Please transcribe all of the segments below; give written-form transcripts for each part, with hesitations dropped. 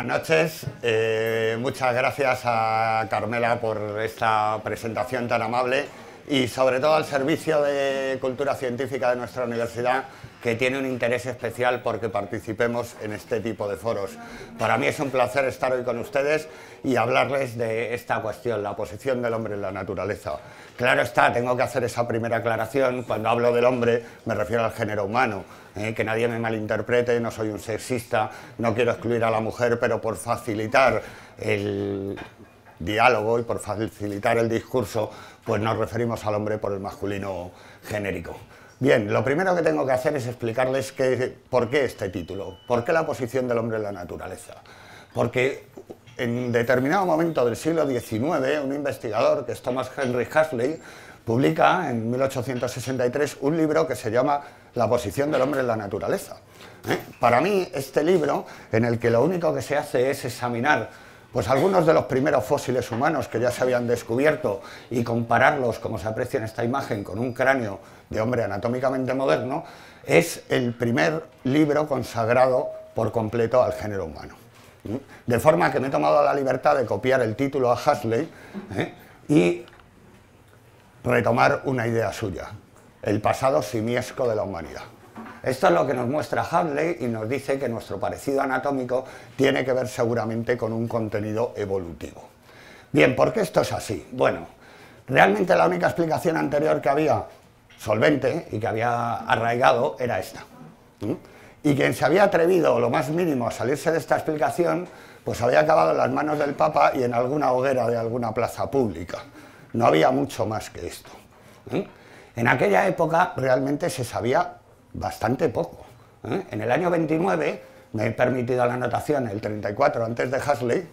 Buenas noches, muchas gracias a Carmela por esta presentación tan amable y sobre todo al Servicio de Cultura Científica de nuestra universidad, que tiene un interés especial porque participemos en este tipo de foros. Para mí es un placer estar hoy con ustedes y hablarles de esta cuestión, la posición del hombre en la naturaleza. Claro está, tengo que hacer esa primera aclaración. Cuando hablo del hombre me refiero al género humano, que nadie me malinterprete, no soy un sexista, no quiero excluir a la mujer, pero por facilitar el diálogo y por facilitar el discurso, pues nos referimos al hombre por el masculino genérico. Bien, lo primero que tengo que hacer es explicarles por qué este título, por qué la posición del hombre en la naturaleza. Porque en determinado momento del siglo XIX, un investigador, que es Thomas Henry Huxley, publica en 1863 un libro que se llama La posición del hombre en la naturaleza. Para mí, este libro, en el que lo único que se hace es examinar pues algunos de los primeros fósiles humanos que ya se habían descubierto y compararlos, como se aprecia en esta imagen, con un cráneo de hombre anatómicamente moderno, es el primer libro consagrado por completo al género humano. De forma que me he tomado la libertad de copiar el título a Huxley y retomar una idea suya, el pasado simiesco de la humanidad. Esto es lo que nos muestra Huxley y nos dice que nuestro parecido anatómico tiene que ver seguramente con un contenido evolutivo. Bien, ¿por qué esto es así? Bueno, realmente la única explicación anterior que había solvente y que había arraigado era esta. Y quien se había atrevido lo más mínimo a salirse de esta explicación, pues había acabado en las manos del Papa y en alguna hoguera de alguna plaza pública. No había mucho más que esto. En aquella época realmente se sabía bastante poco. En el año 29, me he permitido la anotación, el 34 antes de Huxley,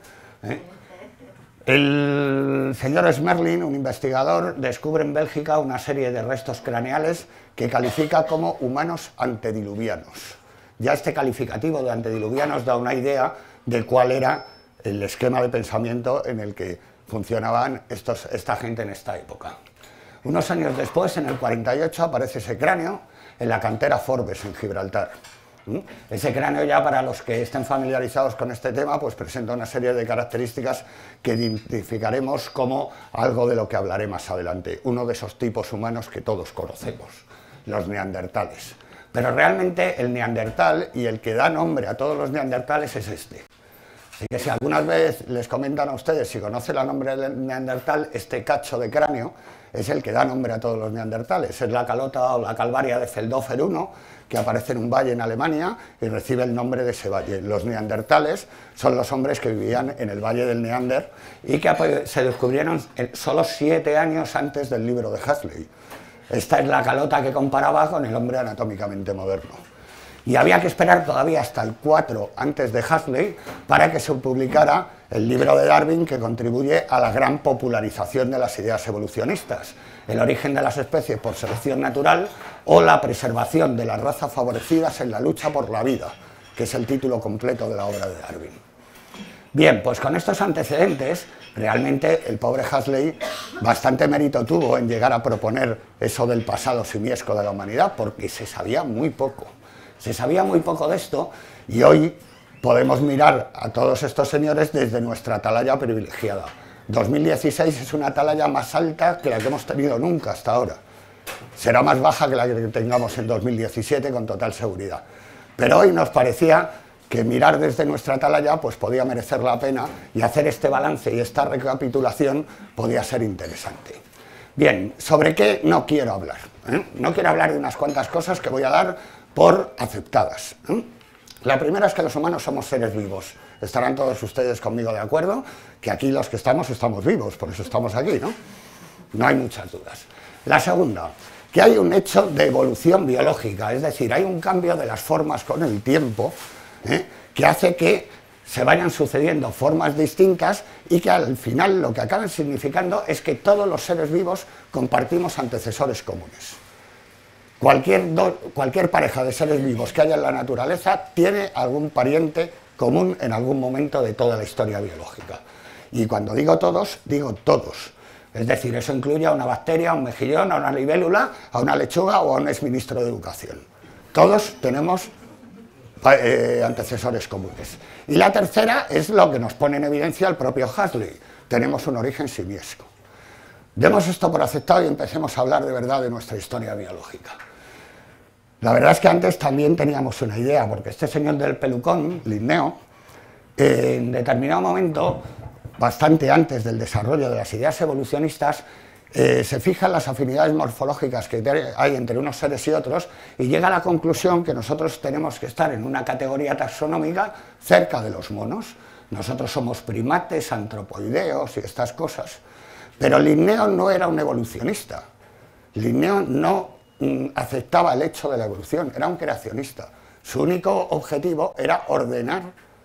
el señor Smerling, un investigador, descubre en Bélgica una serie de restos craneales que califica como humanos antediluvianos. Ya este calificativo de antediluvianos da una idea de cuál era el esquema de pensamiento en el que funcionaban esta gente en esta época. Unos años después, en el 48, aparece ese cráneo en la cantera Forbes, en Gibraltar. Ese cráneo, ya para los que estén familiarizados con este tema, pues presenta una serie de características que identificaremos como algo de lo que hablaré más adelante. Uno de esos tipos humanos que todos conocemos, los neandertales. Pero realmente el neandertal y el que da nombre a todos los neandertales es este. Así que si alguna vez les comentan a ustedes si conocen el nombre del neandertal, este cacho de cráneo es el que da nombre a todos los neandertales. Es la calota o la calvaria de Feldhofer I, que aparece en un valle en Alemania y recibe el nombre de ese valle. Los neandertales son los hombres que vivían en el valle del Neander y que se descubrieron solo 7 años antes del libro de Huxley. Esta es la calota que comparaba con el hombre anatómicamente moderno. Y había que esperar todavía hasta el 4 antes de Huxley para que se publicara el libro de Darwin, que contribuye a la gran popularización de las ideas evolucionistas: el origen de las especies por selección natural o la preservación de las razas favorecidas en la lucha por la vida, que es el título completo de la obra de Darwin. Bien, pues con estos antecedentes, realmente el pobre Huxley bastante mérito tuvo en llegar a proponer eso del pasado simiesco de la humanidad, porque se sabía muy poco. Se sabía muy poco de esto y hoy podemos mirar a todos estos señores desde nuestra atalaya privilegiada. 2016 es una atalaya más alta que la que hemos tenido nunca hasta ahora. Será más baja que la que tengamos en 2017 con total seguridad. Pero hoy nos parecía que mirar desde nuestra atalaya pues podía merecer la pena y hacer este balance y esta recapitulación podía ser interesante. Bien, ¿sobre qué no quiero hablar? No quiero hablar de unas cuantas cosas que voy a dar por aceptadas. La primera es que los humanos somos seres vivos. Estarán todos ustedes conmigo de acuerdo que aquí los que estamos vivos, por eso estamos aquí, ¿no? No hay muchas dudas. La segunda, que hay un hecho de evolución biológica, es decir, hay un cambio de las formas con el tiempo, que hace que se vayan sucediendo formas distintas y que al final lo que acaban significando es que todos los seres vivos compartimos antecesores comunes. Cualquier pareja de seres vivos que haya en la naturaleza tiene algún pariente común en algún momento de toda la historia biológica. Y cuando digo todos, digo todos. Es decir, eso incluye a una bacteria, a un mejillón, a una libélula, a una lechuga o a un exministro de Educación. Todos tenemos antecesores comunes. Y la tercera es lo que nos pone en evidencia el propio Huxley: tenemos un origen simiesco. Demos esto por aceptado y empecemos a hablar de verdad de nuestra historia biológica. La verdad es que antes también teníamos una idea, porque este señor del pelucón, Linneo, en determinado momento, bastante antes del desarrollo de las ideas evolucionistas, se fijan las afinidades morfológicas que hay entre unos seres y otros y llega a la conclusión que nosotros tenemos que estar en una categoría taxonómica cerca de los monos. Nosotros somos primates, antropoideos y estas cosas. Pero Linneo no era un evolucionista. Linneo no aceptaba el hecho de la evolución, era un creacionista. Su único objetivo era ordenar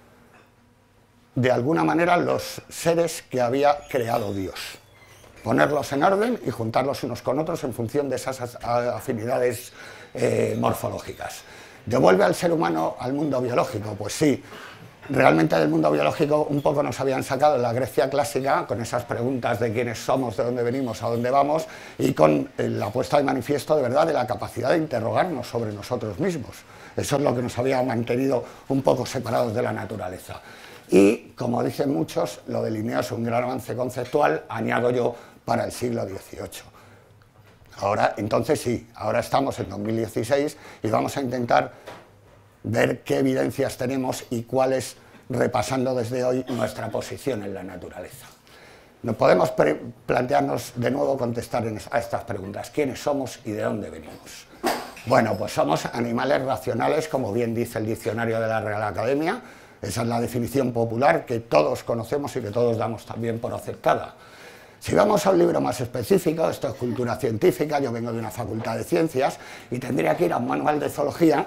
de alguna manera los seres que había creado Dios, ponerlos en orden y juntarlos unos con otros en función de esas afinidades morfológicas. ¿Devuelve al ser humano al mundo biológico? Pues sí. Realmente del mundo biológico un poco nos habían sacado en la Grecia clásica con esas preguntas de quiénes somos, de dónde venimos, a dónde vamos, y con la puesta de manifiesto de verdad de la capacidad de interrogarnos sobre nosotros mismos. Eso es lo que nos había mantenido un poco separados de la naturaleza. Y, como dicen muchos, lo de Linneo es un gran avance conceptual, añado yo, para el siglo XVIII. Ahora, entonces sí, ahora estamos en 2016 y vamos a intentar ver qué evidencias tenemos y cuál es, repasando desde hoy, nuestra posición en la naturaleza. Nos podemos plantearnos de nuevo contestar a estas preguntas: ¿quiénes somos y de dónde venimos? Bueno, pues somos animales racionales, como bien dice el diccionario de la Real Academia. Esa es la definición popular que todos conocemos y que todos damos también por aceptada. Si vamos a un libro más específico, esto es cultura científica, yo vengo de una facultad de ciencias y tendría que ir a un manual de zoología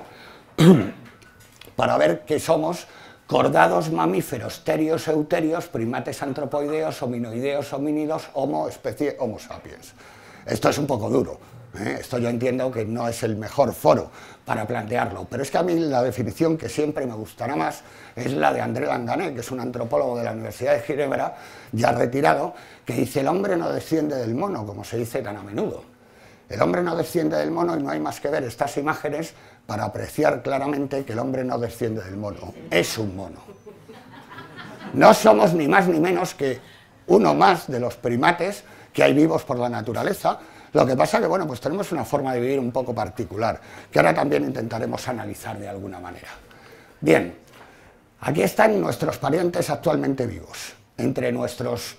para ver que somos cordados mamíferos, terios, euterios, primates antropoideos, hominoideos, homínidos, homo, especie Homo sapiens. Esto es un poco duro, esto yo entiendo que no es el mejor foro para plantearlo, pero es que a mí la definición que siempre me gustará más es la de André Langanet, que es un antropólogo de la Universidad de Ginebra, ya retirado, que dice: el hombre no desciende del mono, como se dice tan a menudo. El hombre no desciende del mono y no hay más que ver estas imágenes para apreciar claramente que el hombre no desciende del mono, es un mono. No somos ni más ni menos que uno más de los primates que hay vivos por la naturaleza. Lo que pasa que, bueno, pues tenemos una forma de vivir un poco particular, que ahora también intentaremos analizar de alguna manera. Bien, aquí están nuestros parientes actualmente vivos. Entre nuestros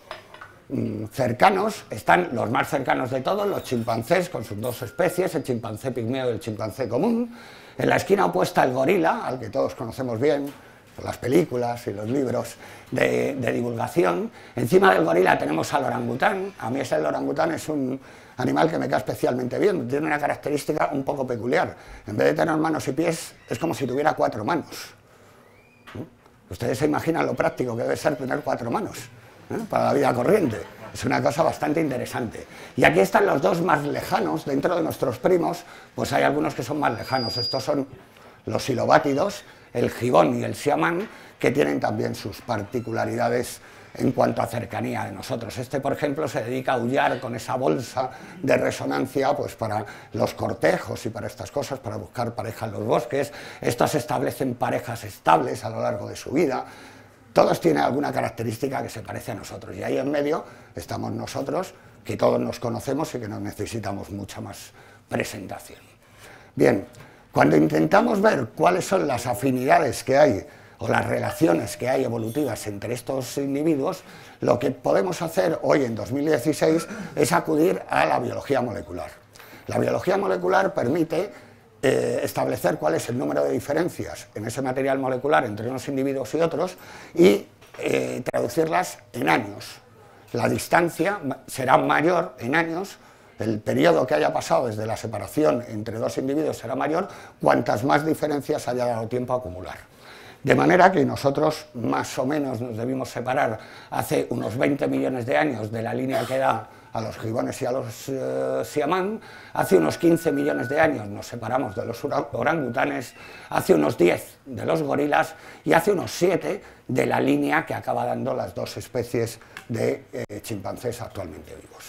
cercanos están los más cercanos de todos, los chimpancés con sus dos especies, el chimpancé pigmeo y el chimpancé común. En la esquina opuesta el gorila, al que todos conocemos bien por las películas y los libros de divulgación. Encima del gorila tenemos al orangután. A mí el orangután es un animal que me cae especialmente bien, tiene una característica un poco peculiar. En vez de tener manos y pies, es como si tuviera 4 manos. Ustedes se imaginan lo práctico que debe ser tener 4 manos para la vida corriente. Es una cosa bastante interesante. Y aquí están los dos más lejanos. Dentro de nuestros primos, pues hay algunos que son más lejanos. Estos son los silobátidos, el gibón y el siamán, que tienen también sus particularidades en cuanto a cercanía de nosotros. Este, por ejemplo, se dedica a aullar con esa bolsa de resonancia pues para los cortejos y para estas cosas, para buscar pareja en los bosques. Estos establecen parejas estables a lo largo de su vida. Todos tienen alguna característica que se parece a nosotros, y ahí en medio estamos nosotros, que todos nos conocemos y que no necesitamos mucha más presentación. Bien, cuando intentamos ver cuáles son las afinidades que hay o las relaciones que hay evolutivas entre estos individuos, lo que podemos hacer hoy en 2016 es acudir a la biología molecular. La biología molecular permite establecer cuál es el número de diferencias en ese material molecular entre unos individuos y otros y traducirlas en años. La distancia será mayor en años, el periodo que haya pasado desde la separación entre dos individuos será mayor cuantas más diferencias haya dado tiempo a acumular. De manera que nosotros más o menos nos debimos separar hace unos 20 millones de años de la línea que da a los gibones y a los siamán, hace unos 15 millones de años nos separamos de los orangutanes, hace unos 10 de los gorilas y hace unos 7 de la línea que acaba dando las dos especies de chimpancés actualmente vivos.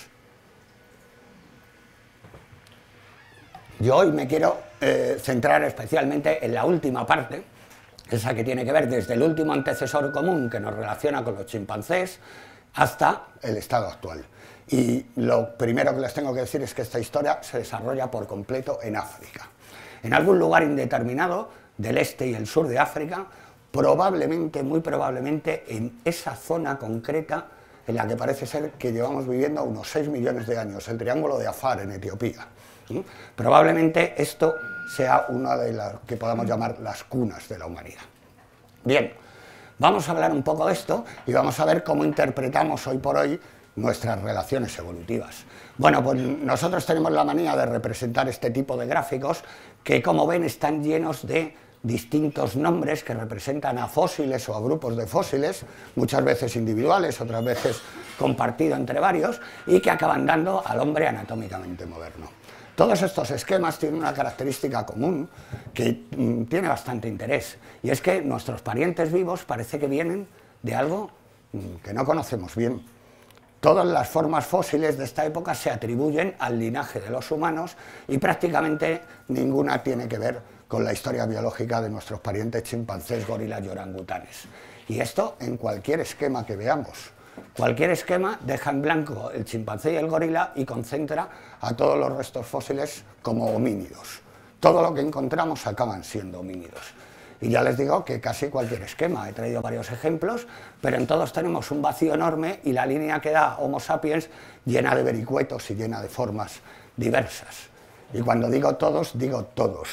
Yo hoy me quiero centrar especialmente en la última parte, esa que tiene que ver desde el último antecesor común que nos relaciona con los chimpancés hasta el estado actual. Y lo primero que les tengo que decir es que esta historia se desarrolla por completo en África. En algún lugar indeterminado del este y el sur de África, probablemente, muy probablemente, en esa zona concreta en la que parece ser que llevamos viviendo unos 6 millones de años, el Triángulo de Afar en Etiopía. Probablemente esto sea una de las que podamos llamar las cunas de la humanidad. Bien, vamos a hablar un poco de esto y vamos a ver cómo interpretamos hoy por hoy nuestras relaciones evolutivas. Bueno, pues nosotros tenemos la manía de representar este tipo de gráficos que, como ven, están llenos de distintos nombres que representan a fósiles o a grupos de fósiles, muchas veces individuales, otras veces compartido entre varios, y que acaban dando al hombre anatómicamente moderno. Todos estos esquemas tienen una característica común que tiene bastante interés, y es que nuestros parientes vivos parece que vienen de algo que no conocemos bien. Todas las formas fósiles de esta época se atribuyen al linaje de los humanos y prácticamente ninguna tiene que ver con la historia biológica de nuestros parientes chimpancés, gorilas y orangutanes. Y esto en cualquier esquema que veamos. Cualquier esquema deja en blanco el chimpancé y el gorila y concentra a todos los restos fósiles como homínidos. Todo lo que encontramos acaban siendo homínidos. Y ya les digo que casi cualquier esquema, he traído varios ejemplos, pero en todos tenemos un vacío enorme y la línea que da Homo sapiens llena de vericuetos y llena de formas diversas. Y cuando digo todos, digo todos.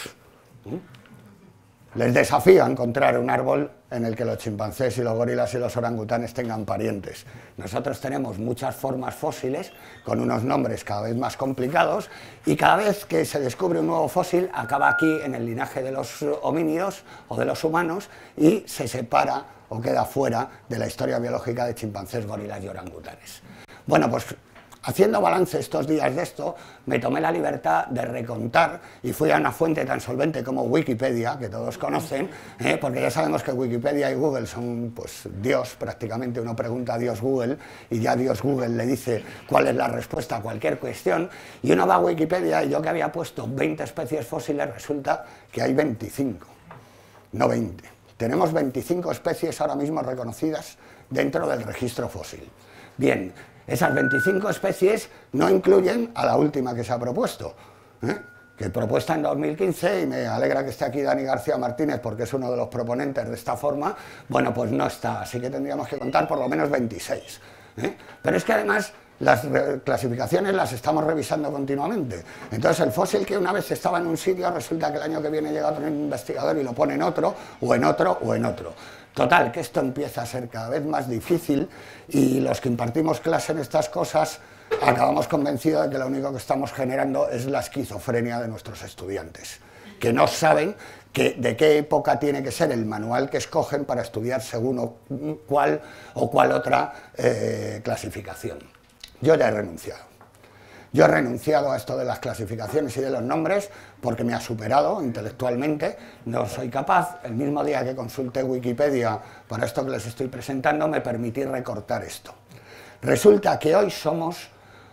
Les desafío a encontrar un árbol en el que los chimpancés y los gorilas y los orangutanes tengan parientes. Nosotros tenemos muchas formas fósiles con unos nombres cada vez más complicados y cada vez que se descubre un nuevo fósil acaba aquí en el linaje de los homínidos o de los humanos y se separa o queda fuera de la historia biológica de chimpancés, gorilas y orangutanes. Bueno, pues haciendo balance estos días de esto, me tomé la libertad de recontar y fui a una fuente tan solvente como Wikipedia, que todos conocen, porque ya sabemos que Wikipedia y Google son pues Dios, prácticamente uno pregunta a Dios Google y ya Dios Google le dice cuál es la respuesta a cualquier cuestión, y uno va a Wikipedia y yo que había puesto 20 especies fósiles resulta que hay 25, no 20. Tenemos 25 especies ahora mismo reconocidas dentro del registro fósil. Bien, esas 25 especies no incluyen a la última que se ha propuesto, que propuesta en 2015, y me alegra que esté aquí Dani García Martínez porque es uno de los proponentes de esta forma, bueno, pues no está, así que tendríamos que contar por lo menos 26. Pero es que además las clasificaciones las estamos revisando continuamente. Entonces el fósil que una vez estaba en un sitio resulta que el año que viene llega otro investigador y lo pone en otro, o en otro, o en otro. Total, que esto empieza a ser cada vez más difícil y los que impartimos clase en estas cosas acabamos convencidos de que lo único que estamos generando es la esquizofrenia de nuestros estudiantes, que no saben de qué época tiene que ser el manual que escogen para estudiar según cuál o cuál otra clasificación. Yo ya he renunciado. Yo he renunciado a esto de las clasificaciones y de los nombres porque me ha superado intelectualmente, no soy capaz. El mismo día que consulté Wikipedia para esto que les estoy presentando me permití recortar esto. Resulta que hoy somos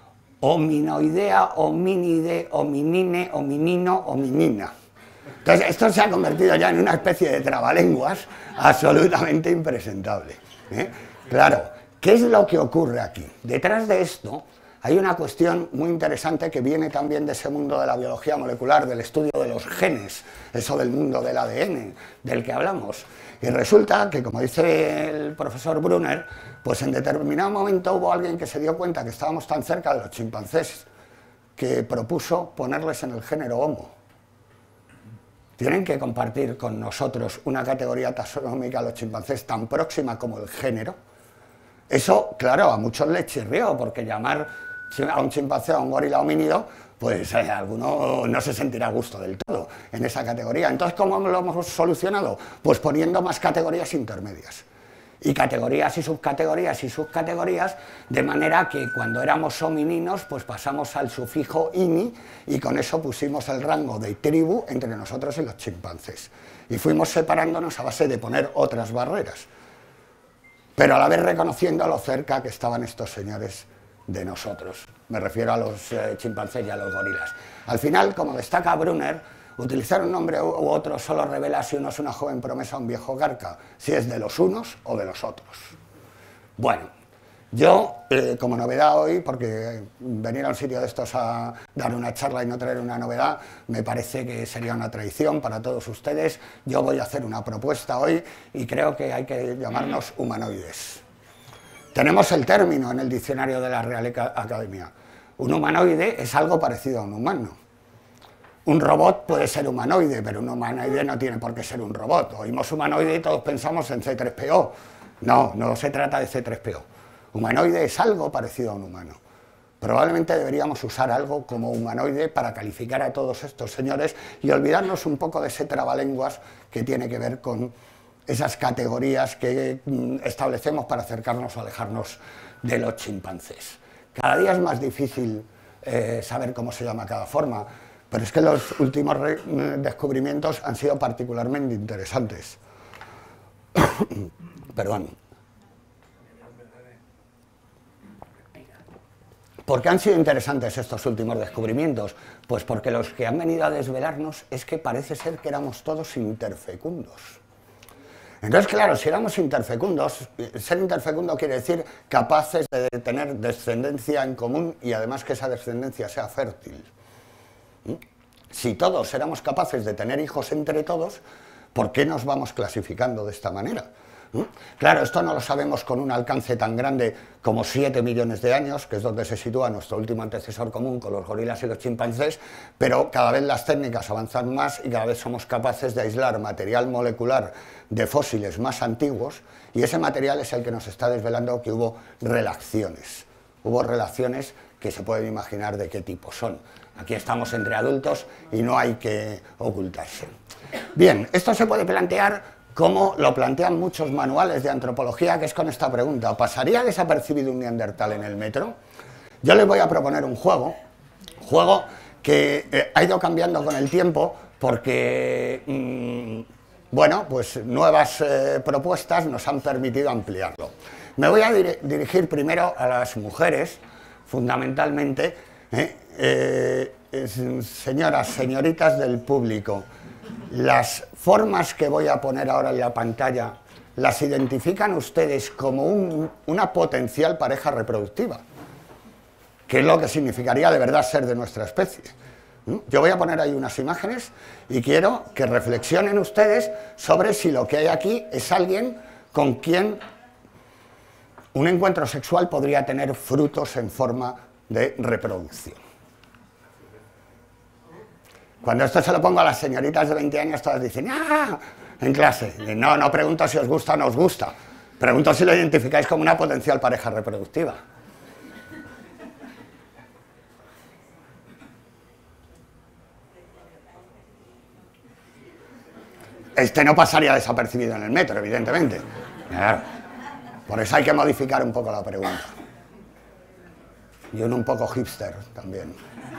hominoidea, hominide, hominine, hominino, hominina. Entonces esto se ha convertido ya en una especie de trabalenguas absolutamente impresentable. Claro, ¿qué es lo que ocurre aquí? Detrás de esto hay una cuestión muy interesante que viene también de ese mundo de la biología molecular, del estudio de los genes, eso del mundo del ADN, del que hablamos. Y resulta que, como dice el profesor Brunner, pues en determinado momento hubo alguien que se dio cuenta que estábamos tan cerca de los chimpancés que propuso ponerles en el género Homo. Tienen que compartir con nosotros una categoría taxonómica los chimpancés tan próxima como el género. Eso, claro, a muchos les chirrió, porque llamar a un chimpancé o a un gorila homínido, pues alguno no se sentirá a gusto del todo en esa categoría. Entonces, ¿cómo lo hemos solucionado? Pues poniendo más categorías intermedias. Y categorías y subcategorías, de manera que cuando éramos homininos, pues pasamos al sufijo ini, y con eso pusimos el rango de tribu entre nosotros y los chimpancés. Y fuimos separándonos a base de poner otras barreras, pero a la vez reconociendo lo cerca que estaban estos señores de nosotros. Me refiero a los chimpancés y a los gorilas. Al final, como destaca Brunner, Utilizar un nombre u otro solo revela si uno es una joven promesa o un viejo carca, si es de los unos o de los otros. Bueno, yo, como novedad hoy, porque venir a un sitio de estos a dar una charla y no traer una novedad, me parece que sería una traición para todos ustedes. Yo voy a hacer una propuesta hoy y creo que hay que llamarnos humanoides. Tenemos el término en el diccionario de la Real Academia. Un humanoide es algo parecido a un humano. Un robot puede ser humanoide, pero un humanoide no tiene por qué ser un robot. Oímos humanoide y todos pensamos en C3PO. No, no se trata de C3PO. Humanoide es algo parecido a un humano. Probablemente deberíamos usar algo como humanoide para calificar a todos estos señores y olvidarnos un poco de ese trabalenguas que tiene que ver con esas categorías que establecemos para acercarnos o alejarnos de los chimpancés. Cada día es más difícil saber cómo se llama cada forma, pero es que los últimos descubrimientos han sido particularmente interesantes. Perdón. ¿Por qué han sido interesantes estos últimos descubrimientos? Pues porque los que han venido a desvelarnos es que parece ser que éramos todos interfecundos. Entonces, claro, si éramos interfecundos, ser interfecundo quiere decir capaces de tener descendencia en común y además que esa descendencia sea fértil. Si todos éramos capaces de tener hijos entre todos, ¿por qué nos vamos clasificando de esta manera? Claro, esto no lo sabemos con un alcance tan grande como 7 millones de años, que es donde se sitúa nuestro último antecesor común con los gorilas y los chimpancés, pero cada vez las técnicas avanzan más y cada vez somos capaces de aislar material molecular de fósiles más antiguos, y ese material es el que nos está desvelando que hubo relaciones. Hubo relaciones que se pueden imaginar de qué tipo son. Aquí estamos entre adultos y no hay que ocultarse. Bien, esto se puede plantear como lo plantean muchos manuales de antropología, que es con esta pregunta: ¿pasaría desapercibido un neandertal en el metro? Yo les voy a proponer un juego que ha ido cambiando con el tiempo porque, bueno, pues nuevas propuestas nos han permitido ampliarlo. Me voy a dirigir primero a las mujeres, fundamentalmente, señoras, señoritas del público. Las formas que voy a poner ahora en la pantalla, ¿las identifican ustedes como una potencial pareja reproductiva? ¿Qué es lo que significaría de verdad ser de nuestra especie? Yo voy a poner ahí unas imágenes y quiero que reflexionen ustedes sobre si lo que hay aquí es alguien con quien un encuentro sexual podría tener frutos en forma de reproducción. Cuando esto se lo pongo a las señoritas de 20 años, todas dicen ¡ah! En clase. No, no pregunto si os gusta o no os gusta. Pregunto si lo identificáis como una potencial pareja reproductiva. Este no pasaría desapercibido en el metro, evidentemente. Claro. Por eso hay que modificar un poco la pregunta. Y un poco hipster también.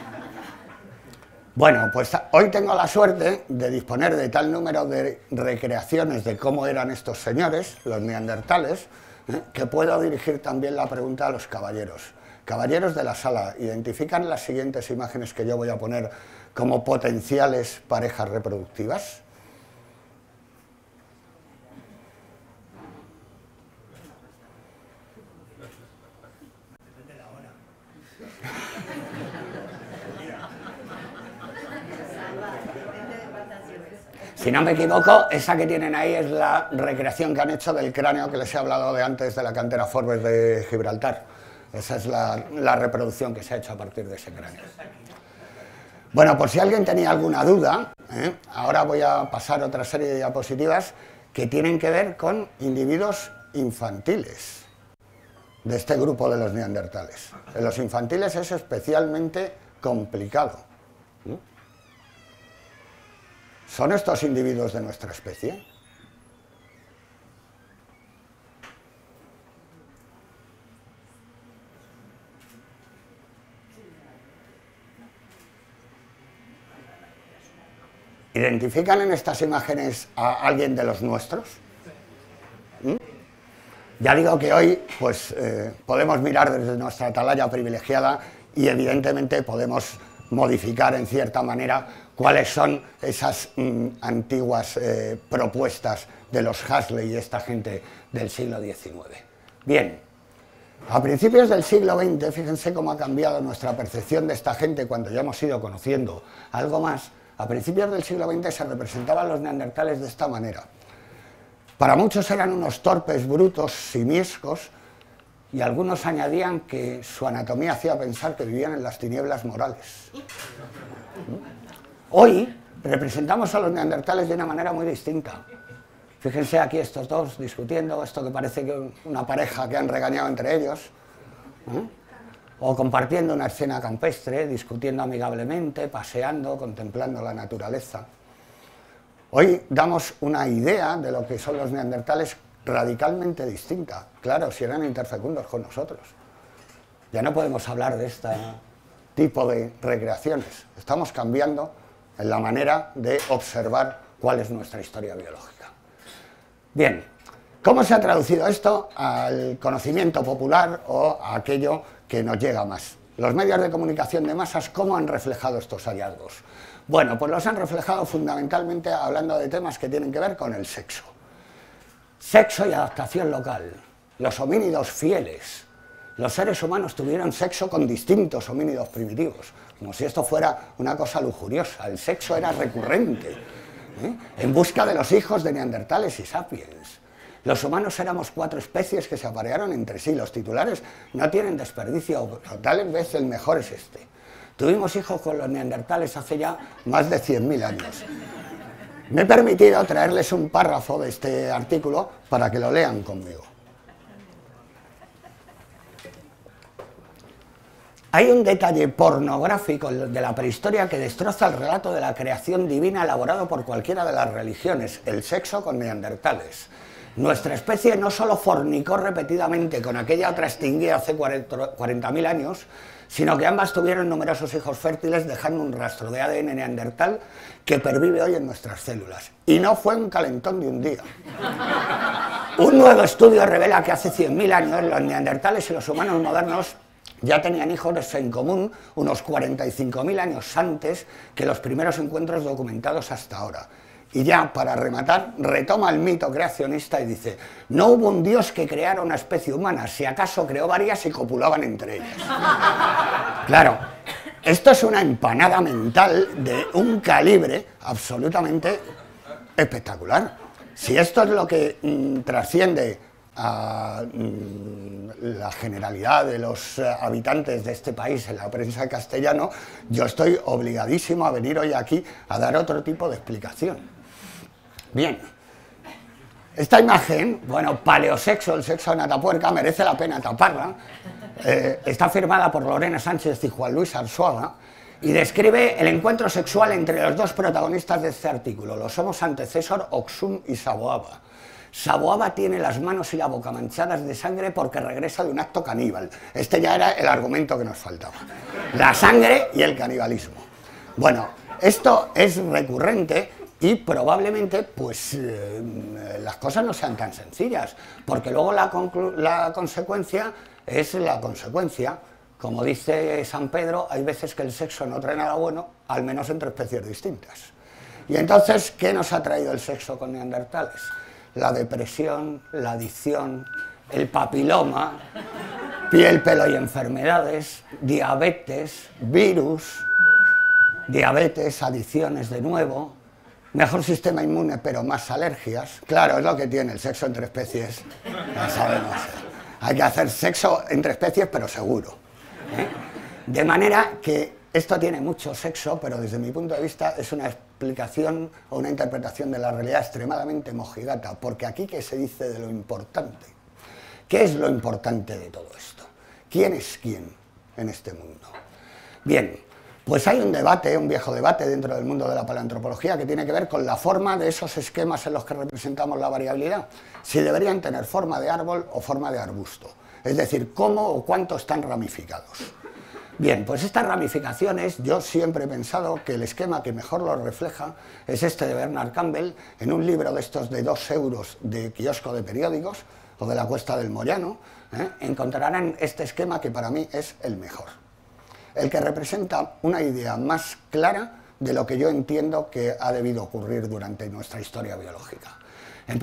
Bueno, pues hoy tengo la suerte de disponer de tal número de recreaciones de cómo eran estos señores, los neandertales, que puedo dirigir también la pregunta a los caballeros. Caballeros de la sala, ¿identifican las siguientes imágenes que yo voy a poner como potenciales parejas reproductivas? Si no me equivoco, esa que tienen ahí es la recreación que han hecho del cráneo que les he hablado de antes de la cantera Forbes de Gibraltar. Esa es la reproducción que se ha hecho a partir de ese cráneo. Bueno, por si alguien tenía alguna duda, ahora voy a pasar otra serie de diapositivas que tienen que ver con individuos infantiles de este grupo de los neandertales. En los infantiles es especialmente complicado. ¿Son estos individuos de nuestra especie? ¿Identifican en estas imágenes a alguien de los nuestros? Ya digo que hoy pues, podemos mirar desde nuestra atalaya privilegiada y evidentemente podemos modificar en cierta manera cuáles son esas antiguas propuestas de los Huxley y esta gente del siglo XIX. Bien, a principios del siglo XX, fíjense cómo ha cambiado nuestra percepción de esta gente cuando ya hemos ido conociendo algo más. A principios del siglo XX se representaban los neandertales de esta manera. Para muchos eran unos torpes, brutos, simiescos, y algunos añadían que su anatomía hacía pensar que vivían en las tinieblas morales. Hoy representamos a los neandertales de una manera muy distinta. Fíjense aquí estos dos discutiendo, esto que parece que una pareja que han regañado entre ellos, o compartiendo una escena campestre, discutiendo amigablemente, paseando, contemplando la naturaleza. Hoy damos una idea de lo que son los neandertales radicalmente distinta. Claro, si eran interfecundos con nosotros. Ya no podemos hablar de este tipo de recreaciones. Estamos cambiando en la manera de observar cuál es nuestra historia biológica. Bien, ¿cómo se ha traducido esto al conocimiento popular o a aquello que nos llega más? Los medios de comunicación de masas, ¿cómo han reflejado estos hallazgos? Bueno, pues los han reflejado fundamentalmente hablando de temas que tienen que ver con el sexo. Sexo y adaptación local. Los homínidos fieles. Los seres humanos tuvieron sexo con distintos homínidos primitivos, como si esto fuera una cosa lujuriosa. El sexo era recurrente, en busca de los hijos de neandertales y sapiens. Los humanos éramos 4 especies que se aparearon entre sí. Los titulares no tienen desperdicio, tal vez el mejor es este. Tuvimos hijos con los neandertales hace ya más de 100.000 años. Me he permitido traerles un párrafo de este artículo para que lo lean conmigo. Hay un detalle pornográfico de la prehistoria que destroza el relato de la creación divina elaborado por cualquiera de las religiones, el sexo con neandertales. Nuestra especie no solo fornicó repetidamente con aquella otra extinguida hace 40.000 años, sino que ambas tuvieron numerosos hijos fértiles dejando un rastro de ADN neandertal que pervive hoy en nuestras células. Y no fue un calentón de un día. Un nuevo estudio revela que hace 100.000 años los neandertales y los humanos modernos ya tenían hijos en común unos 45.000 años antes que los primeros encuentros documentados hasta ahora. Y ya, para rematar, retoma el mito creacionista y dice: no hubo un dios que creara una especie humana, si acaso creó varias y copulaban entre ellas. Claro, esto es una empanada mental de un calibre absolutamente espectacular. Si esto es lo que trasciende a la generalidad de los habitantes de este país en la prensa castellano, yo estoy obligadísimo a venir hoy aquí a dar otro tipo de explicación. Bien, esta imagen, bueno, paleosexo, el sexo de Natapuerca, merece la pena taparla. Está firmada por Lorena Sánchez y Juan Luis Arzuaga y describe el encuentro sexual entre los dos protagonistas de este artículo, los homos antecesor Oxum y Saboaba. Saboaba tiene las manos y la boca manchadas de sangre porque regresa de un acto caníbal. Este ya era el argumento que nos faltaba. La sangre y el canibalismo. Bueno, esto es recurrente y probablemente pues las cosas no sean tan sencillas, porque luego la consecuencia es la consecuencia. Como dice San Pedro, hay veces que el sexo no trae nada bueno, al menos entre especies distintas. Y entonces, ¿qué nos ha traído el sexo con neandertales? La depresión, la adicción, el papiloma, piel, pelo y enfermedades, diabetes, virus, diabetes, adicciones de nuevo, mejor sistema inmune pero más alergias. Claro, es lo que tiene el sexo entre especies, ya sabemos. Hay que hacer sexo entre especies pero seguro. De manera que esto tiene mucho sexo, pero desde mi punto de vista es una explicación o una interpretación de la realidad extremadamente mojigata, porque aquí ¿qué se dice de lo importante? ¿Qué es lo importante de todo esto? ¿Quién es quién en este mundo? Bien, pues hay un debate, un viejo debate dentro del mundo de la paleoantropología que tiene que ver con la forma de esos esquemas en los que representamos la variabilidad, si deberían tener forma de árbol o forma de arbusto, es decir, cómo o cuánto están ramificados. Bien, pues estas ramificaciones, yo siempre he pensado que el esquema que mejor lo refleja es este de Bernard Campbell, en un libro de estos de 2 euros de kiosco de periódicos, o de la Cuesta del Moyano, encontrarán este esquema que para mí es el mejor. El que representa una idea más clara de lo que yo entiendo que ha debido ocurrir durante nuestra historia biológica. En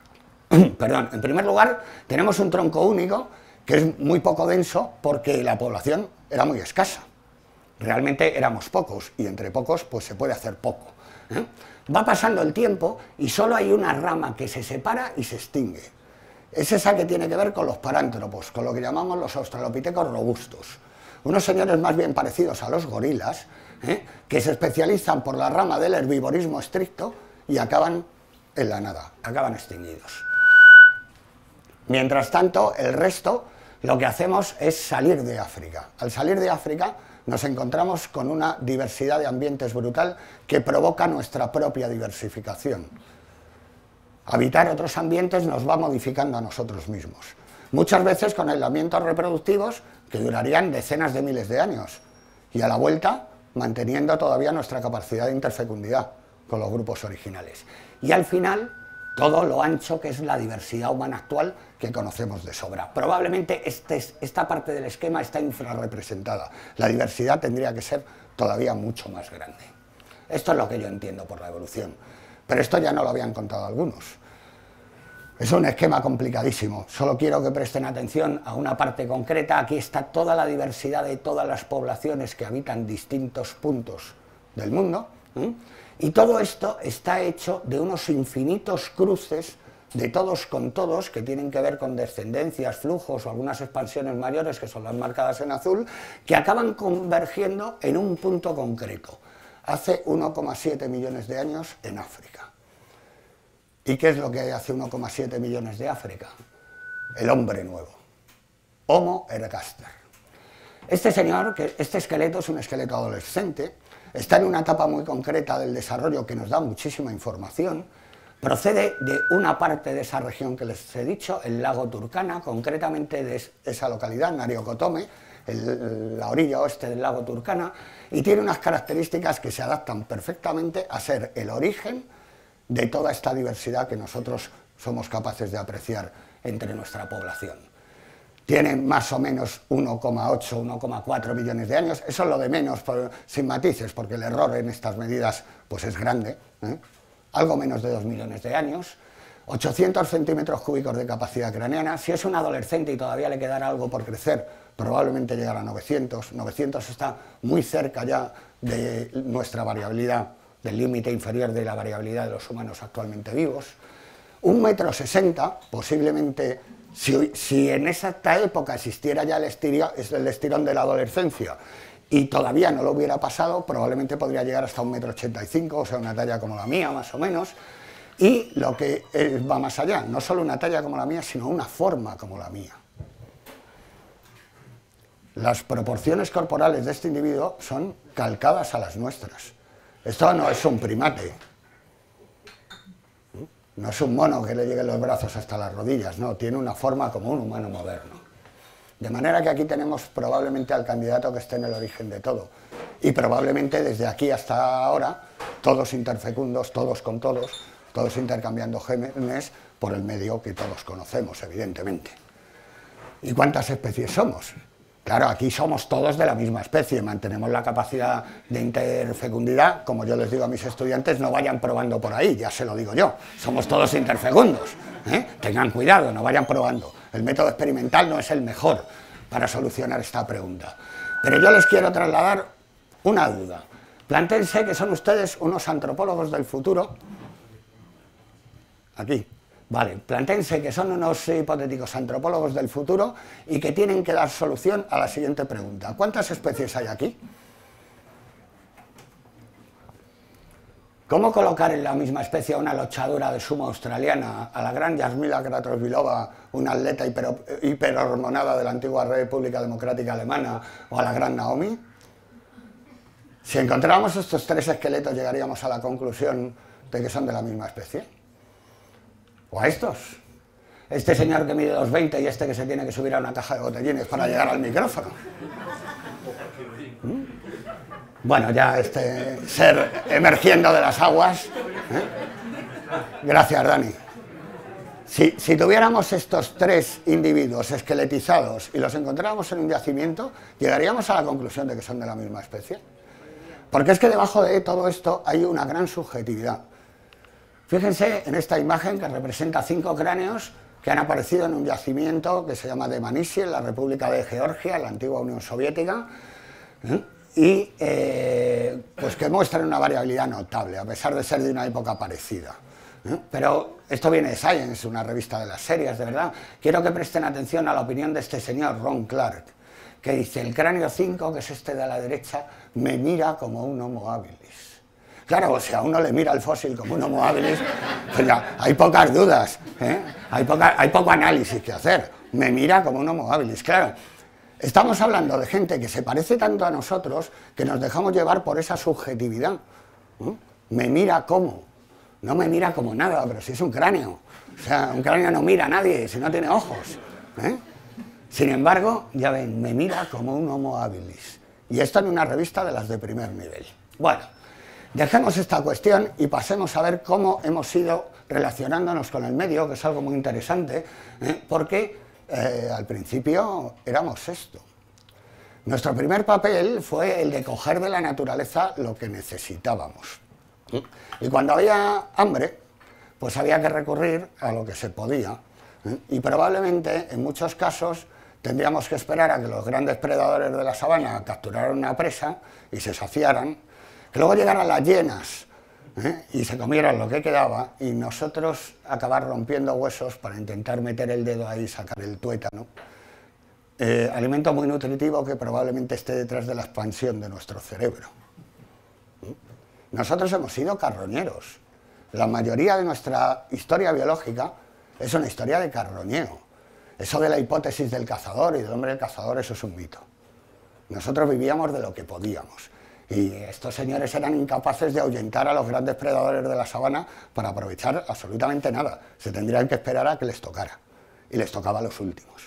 primer lugar, tenemos un tronco único que es muy poco denso porque la población era muy escasa. Realmente éramos pocos y entre pocos pues se puede hacer poco. Va pasando el tiempo y solo hay una rama que se separa y se extingue. Es esa que tiene que ver con los parántropos, con lo que llamamos los australopitecos robustos. Unos señores más bien parecidos a los gorilas, que se especializan por la rama del herbivorismo estricto y acaban en la nada, acaban extinguidos. Mientras tanto, el resto, lo que hacemos es salir de África. Al salir de África nos encontramos con una diversidad de ambientes brutal que provoca nuestra propia diversificación. Habitar otros ambientes nos va modificando a nosotros mismos. Muchas veces con aislamientos reproductivos que durarían decenas de miles de años. Y a la vuelta, manteniendo todavía nuestra capacidad de interfecundidad con los grupos originales. Y al final, todo lo ancho que es la diversidad humana actual que conocemos de sobra. Probablemente esta parte del esquema está infrarrepresentada. La diversidad tendría que ser todavía mucho más grande. Esto es lo que yo entiendo por la evolución. Pero esto ya no lo habían contado algunos. Es un esquema complicadísimo. Solo quiero que presten atención a una parte concreta. Aquí está toda la diversidad de todas las poblaciones que habitan distintos puntos del mundo. Y todo esto está hecho de unos infinitos cruces de todos con todos que tienen que ver con descendencias, flujos o algunas expansiones mayores, que son las marcadas en azul, que acaban convergiendo en un punto concreto. Hace 1,7 millones de años en África. ¿Y qué es lo que hay hace 1,7 millones de África? El hombre nuevo, Homo ergaster. Este señor, este esqueleto es un esqueleto adolescente, está en una etapa muy concreta del desarrollo que nos da muchísima información, procede de una parte de esa región que les he dicho, el lago Turkana, concretamente de esa localidad, Nariokotome, la orilla oeste del lago Turkana, y tiene unas características que se adaptan perfectamente a ser el origen de toda esta diversidad que nosotros somos capaces de apreciar entre nuestra población. Tiene más o menos 1,8, 1,4 millones de años, eso es lo de menos, sin matices, porque el error en estas medidas pues es grande, algo menos de 2 millones de años, 800 centímetros cúbicos de capacidad craneana. Si es un adolescente y todavía le quedará algo por crecer, probablemente llegará a 900. 900 está muy cerca ya de nuestra variabilidad, del límite inferior de la variabilidad de los humanos actualmente vivos. 1,60 m, posiblemente, si en esa época existiera ya el estirón de la adolescencia y todavía no lo hubiera pasado, probablemente podría llegar hasta 1,85 m, o sea, una talla como la mía, más o menos. Y lo que va más allá, no solo una talla como la mía, sino una forma como la mía. Las proporciones corporales de este individuo son calcadas a las nuestras. Esto no es un primate, no es un mono que le lleguen los brazos hasta las rodillas, no, tiene una forma como un humano moderno. De manera que aquí tenemos probablemente al candidato que esté en el origen de todo. Y probablemente desde aquí hasta ahora, todos interfecundos, todos con todos intercambiando genes por el medio que todos conocemos, evidentemente. ¿Y cuántas especies somos? Claro, aquí somos todos de la misma especie, mantenemos la capacidad de interfecundidad. Como yo les digo a mis estudiantes, no vayan probando por ahí, ya se lo digo yo, somos todos interfecundos, tengan cuidado, no vayan probando. El método experimental no es el mejor para solucionar esta pregunta. Pero yo les quiero trasladar una duda. Plantéense que son ustedes unos antropólogos del futuro. Aquí, vale, plantéense que son unos hipotéticos antropólogos del futuro y que tienen que dar solución a la siguiente pregunta. ¿Cuántas especies hay aquí? ¿Cómo colocar en la misma especie a una lochadura de sumo australiana, a la gran Yasmila Kratovsvilova, una atleta hiperhormonada de la antigua República Democrática Alemana, o a la gran Naomi? Si encontráramos estos tres esqueletos, llegaríamos a la conclusión de que son de la misma especie. O a estos. Este señor que mide 2,20 y este que se tiene que subir a una caja de botellines para llegar al micrófono. Bueno, ya este ser emergiendo de las aguas. Gracias, Dani. Si tuviéramos estos tres individuos esqueletizados y los encontráramos en un yacimiento, llegaríamos a la conclusión de que son de la misma especie. Porque es que debajo de todo esto hay una gran subjetividad. Fíjense en esta imagen que representa 5 cráneos que han aparecido en un yacimiento que se llama de Manisi, en la República de Georgia, en la antigua Unión Soviética, y pues que muestran una variabilidad notable, a pesar de ser de una época parecida. Pero esto viene de Science, una revista de las series, de verdad. Quiero que presten atención a la opinión de este señor, Ron Clark, que dice: el cráneo 5, que es este de la derecha, me mira como un Homo habilis. Claro, si a uno le mira el fósil como un Homo habilis, pues ya hay pocas dudas, hay poco análisis que hacer. Me mira como un Homo habilis, claro. Estamos hablando de gente que se parece tanto a nosotros que nos dejamos llevar por esa subjetividad. Me mira como. No me mira como nada, pero si es un cráneo. O sea, un cráneo no mira a nadie si no tiene ojos. Sin embargo, ya ven, me mira como un Homo habilis. Y esto en una revista de las de primer nivel. Bueno, dejemos esta cuestión y pasemos a ver cómo hemos ido relacionándonos con el medio, que es algo muy interesante, porque al principio éramos esto. Nuestro primer papel fue el de coger de la naturaleza lo que necesitábamos. Y cuando había hambre, pues había que recurrir a lo que se podía. Y probablemente, en muchos casos, tendríamos que esperar a que los grandes predadores de la sabana capturaran una presa y se saciaran, que luego llegaran las hienas y se comieran lo que quedaba, y nosotros acabar rompiendo huesos para intentar meter el dedo ahí y sacar el tuétano. Alimento muy nutritivo que probablemente esté detrás de la expansión de nuestro cerebro. Nosotros hemos sido carroñeros. La mayoría de nuestra historia biológica es una historia de carroñeo. Eso de la hipótesis del cazador y del hombre del cazador, eso es un mito. Nosotros vivíamos de lo que podíamos. Y estos señores eran incapaces de ahuyentar a los grandes predadores de la sabana para aprovechar absolutamente nada. Se tendrían que esperar a que les tocara. Y les tocaba a los últimos.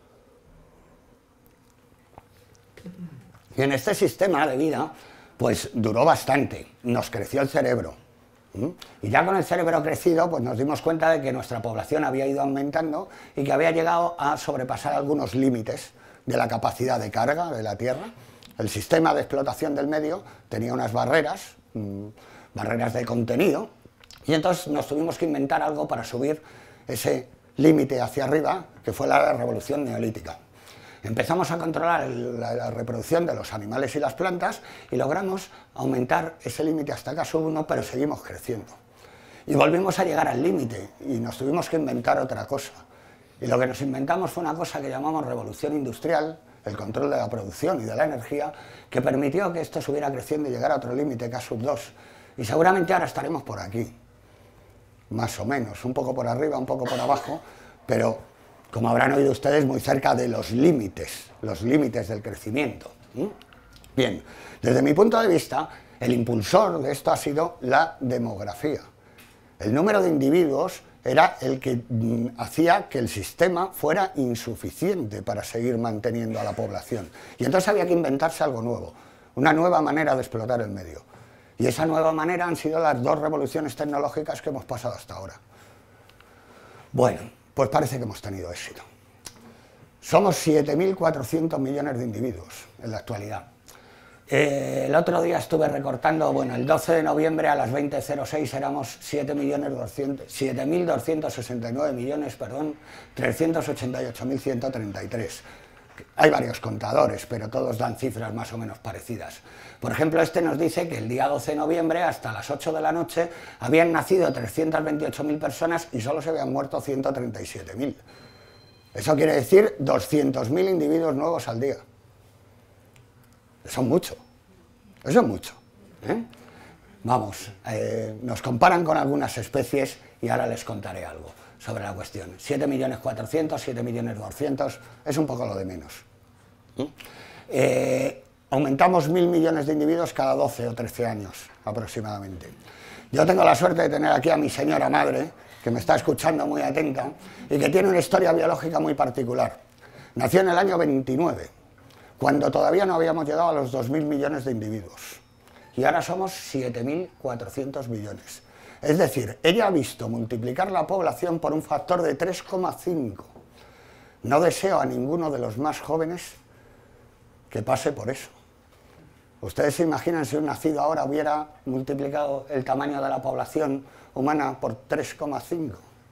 Y en este sistema de vida, pues duró bastante, nos creció el cerebro. Y ya con el cerebro crecido, pues nos dimos cuenta de que nuestra población había ido aumentando y que había llegado a sobrepasar algunos límites de la capacidad de carga de la Tierra. El sistema de explotación del medio tenía unas barreras, barreras de contenido, y entonces nos tuvimos que inventar algo para subir ese límite hacia arriba, que fue la revolución neolítica. Empezamos a controlar la reproducción de los animales y las plantas y logramos aumentar ese límite hasta caso 1, pero seguimos creciendo. Y volvimos a llegar al límite y nos tuvimos que inventar otra cosa. Y lo que nos inventamos fue una cosa que llamamos revolución industrial, el control de la producción y de la energía, que permitió que esto siguiera creciendo y llegara a otro límite, K2. Y seguramente ahora estaremos por aquí, más o menos, un poco por arriba, un poco por abajo, pero como habrán oído ustedes, muy cerca de los límites del crecimiento. Bien, desde mi punto de vista, el impulsor de esto ha sido la demografía. El número de individuos era el que hacía que el sistema fuera insuficiente para seguir manteniendo a la población. Y entonces había que inventarse algo nuevo, una nueva manera de explotar el medio. Y esa nueva manera han sido las 2 revoluciones tecnológicas que hemos pasado hasta ahora. Bueno, pues parece que hemos tenido éxito. Somos 7.400 millones de individuos en la actualidad. El otro día estuve recortando, bueno, el 12 de noviembre a las 20:06 éramos 7.269 millones, 388.133. Hay varios contadores, pero todos dan cifras más o menos parecidas. Por ejemplo, este nos dice que el día 12 de noviembre, hasta las 8 de la noche, habían nacido 328.000 personas y solo se habían muerto 137.000. Eso quiere decir 200.000 individuos nuevos al día. Eso es mucho. Eso es mucho. Vamos, nos comparan con algunas especies y ahora les contaré algo sobre la cuestión. 7.400.000, 7.200.000, es un poco lo de menos. Aumentamos 1.000 millones de individuos cada 12 o 13 años aproximadamente. Yo tengo la suerte de tener aquí a mi señora madre, que me está escuchando muy atenta, y que tiene una historia biológica muy particular. Nació en el año 29, cuando todavía no habíamos llegado a los 2.000 millones de individuos. Y ahora somos 7.400 millones. Es decir, ella ha visto multiplicar la población por un factor de 3,5. No deseo a ninguno de los más jóvenes que pase por eso. ¿Ustedes se imaginan si un nacido ahora hubiera multiplicado el tamaño de la población humana por 3,5?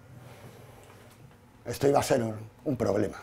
Esto iba a ser un problema.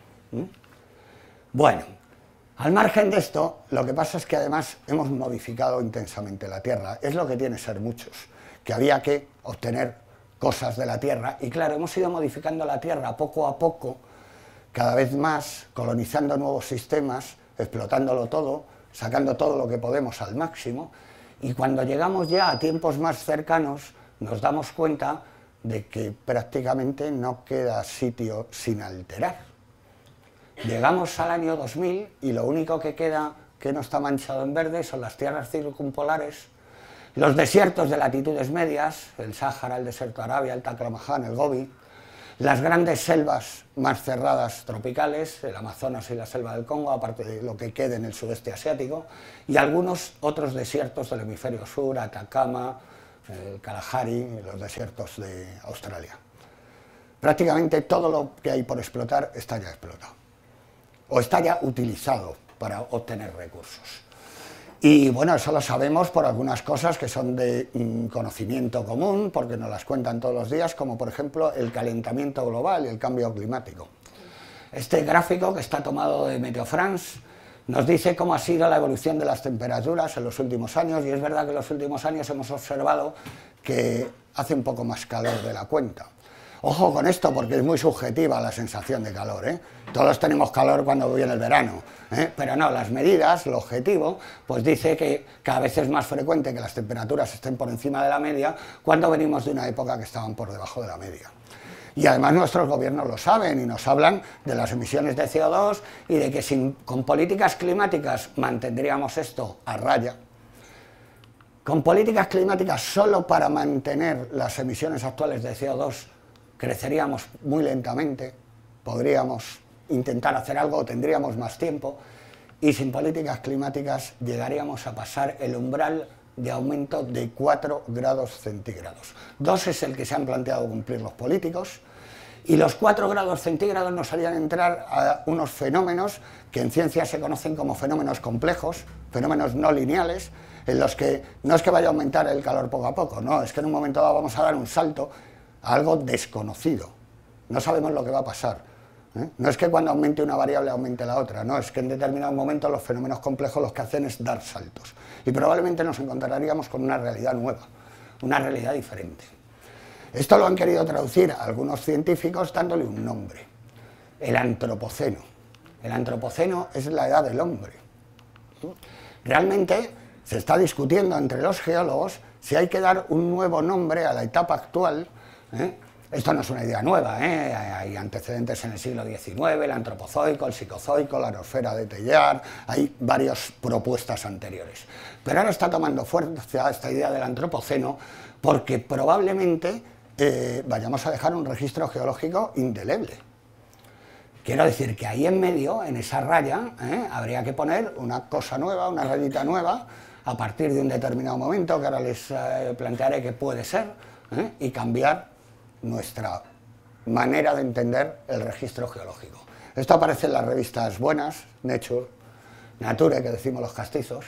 Bueno, al margen de esto, lo que pasa es que además hemos modificado intensamente la Tierra. Es lo que tiene ser muchos, que había que obtener cosas de la Tierra. Y claro, hemos ido modificando la Tierra poco a poco, cada vez más, colonizando nuevos sistemas, explotándolo todo, sacando todo lo que podemos al máximo. Y cuando llegamos ya a tiempos más cercanos, nos damos cuenta de que prácticamente no queda sitio sin alterar. Llegamos al año 2000 y lo único que queda que no está manchado en verde son las tierras circumpolares, los desiertos de latitudes medias, el Sáhara, el desierto de Arabia, el Taklamakan, el Gobi, las grandes selvas más cerradas tropicales, el Amazonas y la selva del Congo, aparte de lo que quede en el sudeste asiático, y algunos otros desiertos del hemisferio sur, Atacama, el Kalahari, los desiertos de Australia. Prácticamente todo lo que hay por explotar está ya explotado, o está ya utilizado para obtener recursos. Y bueno, eso lo sabemos por algunas cosas que son de conocimiento común, porque nos las cuentan todos los días, como por ejemplo el calentamiento global y el cambio climático. Este gráfico, que está tomado de Meteo France, nos dice cómo ha sido la evolución de las temperaturas en los últimos años, y es verdad que en los últimos años hemos observado que hace un poco más calor de la cuenta. Ojo con esto, porque es muy subjetiva la sensación de calor, ¿eh? Todos tenemos calor cuando viene el verano, pero no, las medidas, lo objetivo, pues dice que cada vez es más frecuente que las temperaturas estén por encima de la media cuando venimos de una época que estaban por debajo de la media. Y además nuestros gobiernos lo saben y nos hablan de las emisiones de CO2 y de que con políticas climáticas mantendríamos esto a raya. Con políticas climáticas solo para mantener las emisiones actuales de CO2 creceríamos muy lentamente, podríamos intentar hacer algo, tendríamos más tiempo, y sin políticas climáticas llegaríamos a pasar el umbral de aumento de 4 grados centígrados. 2 es el que se han planteado cumplir los políticos, y los 4 grados centígrados nos harían entrar a unos fenómenos que en ciencia se conocen como fenómenos complejos, fenómenos no lineales, en los que no es que vaya a aumentar el calor poco a poco, no, es que en un momento dado vamos a dar un salto a algo desconocido, no sabemos lo que va a pasar, ¿eh? No es que cuando aumente una variable aumente la otra, no, es que en determinados momentos los fenómenos complejos lo que hacen es dar saltos, y probablemente nos encontraríamos con una realidad nueva, una realidad diferente. Esto lo han querido traducir algunos científicos dándole un nombre, el antropoceno. El antropoceno es la edad del hombre. Realmente se está discutiendo entre los geólogos si hay que dar un nuevo nombre a la etapa actual. Esto no es una idea nueva, hay antecedentes en el siglo XIX, el antropozoico, el psicozoico, la nosfera de Teilhard, hay varias propuestas anteriores. Pero ahora está tomando fuerza esta idea del antropoceno porque probablemente vayamos a dejar un registro geológico indeleble. Quiero decir que ahí en medio, en esa raya, habría que poner una cosa nueva, una rayita nueva, a partir de un determinado momento, que ahora les plantearé que puede ser, y cambiar nuestra manera de entender el registro geológico. Esto aparece en las revistas buenas, Nature, que decimos los castizos,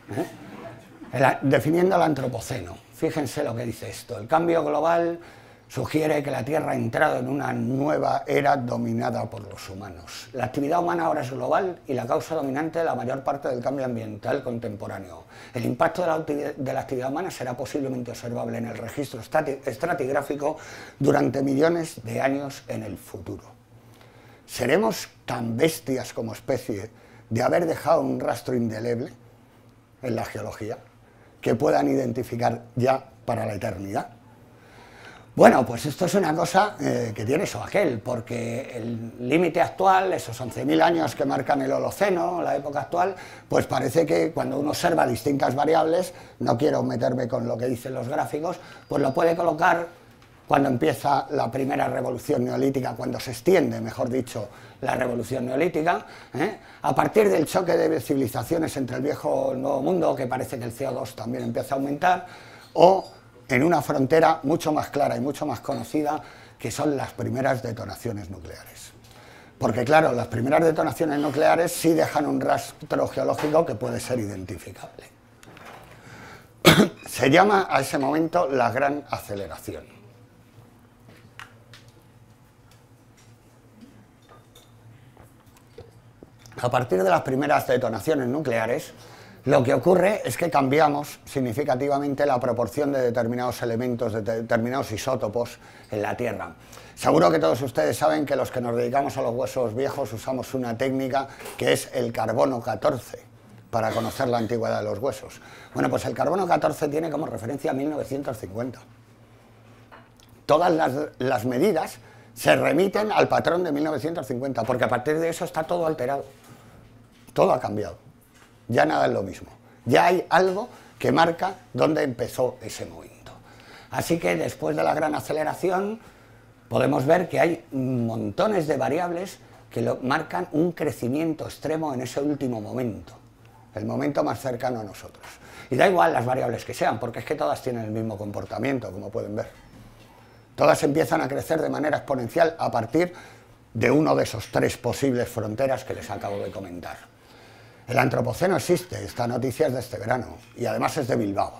definiendo el antropoceno. Fíjense lo que dice esto: el cambio global sugiere que la Tierra ha entrado en una nueva era dominada por los humanos. La actividad humana ahora es global y la causa dominante de la mayor parte del cambio ambiental contemporáneo. El impacto de la actividad humana será posiblemente observable en el registro estratigráfico durante millones de años en el futuro. ¿Seremos tan bestias como especie de haber dejado un rastro indeleble en la geología que puedan identificar ya para la eternidad? Bueno, pues esto es una cosa que tiene eso aquel, porque el límite actual, esos 11.000 años que marcan el Holoceno, la época actual, pues parece que cuando uno observa distintas variables, no quiero meterme con lo que dicen los gráficos, pues lo puede colocar cuando empieza la primera revolución neolítica, cuando se extiende, mejor dicho, la revolución neolítica, a partir del choque de civilizaciones entre el viejo y el nuevo mundo, que parece que el CO2 también empieza a aumentar, o en una frontera mucho más clara y mucho más conocida, que son las primeras detonaciones nucleares. Porque claro, las primeras detonaciones nucleares sí dejan un rastro geológico que puede ser identificable. Se llama a ese momento la gran aceleración. A partir de las primeras detonaciones nucleares, lo que ocurre es que cambiamos significativamente la proporción de determinados elementos, de determinados isótopos en la Tierra. Seguro que todos ustedes saben que los que nos dedicamos a los huesos viejos usamos una técnica que es el carbono 14 para conocer la antigüedad de los huesos. Bueno, pues el carbono 14 tiene como referencia 1950. Todas las medidas se remiten al patrón de 1950, porque a partir de eso está todo alterado. Todo ha cambiado. Ya nada es lo mismo. Ya hay algo que marca dónde empezó ese momento. Así que después de la gran aceleración podemos ver que hay montones de variables que marcan un crecimiento extremo en ese último momento, el momento más cercano a nosotros. Y da igual las variables que sean, porque es que todas tienen el mismo comportamiento, como pueden ver. Todas empiezan a crecer de manera exponencial a partir de uno de esos tres posibles fronteras que les acabo de comentar. El antropoceno existe, esta noticia es de este verano, y además es de Bilbao.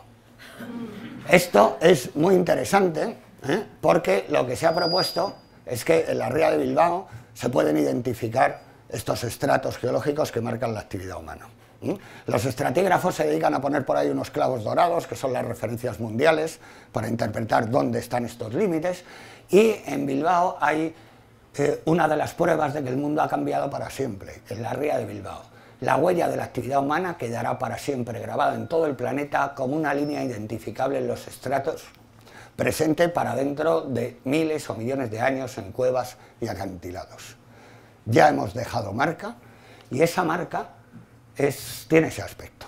Esto es muy interesante, porque lo que se ha propuesto es que en la ría de Bilbao se pueden identificar estos estratos geológicos que marcan la actividad humana. Los estratígrafos se dedican a poner por ahí unos clavos dorados, que son las referencias mundiales, para interpretar dónde están estos límites, y en Bilbao hay una de las pruebas de que el mundo ha cambiado para siempre, en la ría de Bilbao. La huella de la actividad humana quedará para siempre grabada en todo el planeta como una línea identificable en los estratos, presente para dentro de miles o millones de años en cuevas y acantilados. Ya hemos dejado marca, y esa marca tiene ese aspecto.